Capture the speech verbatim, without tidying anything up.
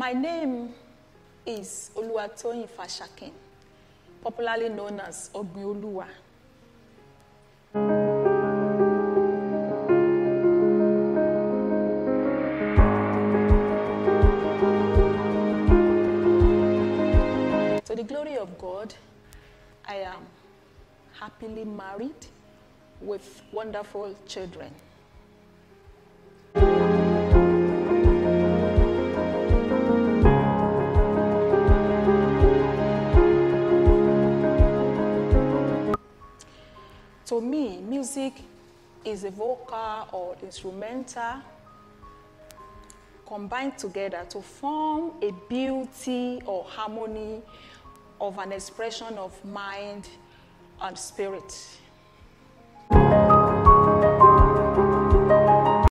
My name is Oluwatoyin Fashakin, popularly known as Ogbioluwa. To the glory of God, I am happily married with wonderful children. To me, music is a vocal or instrumental combined together to form a beauty or harmony of an expression of mind and spirit.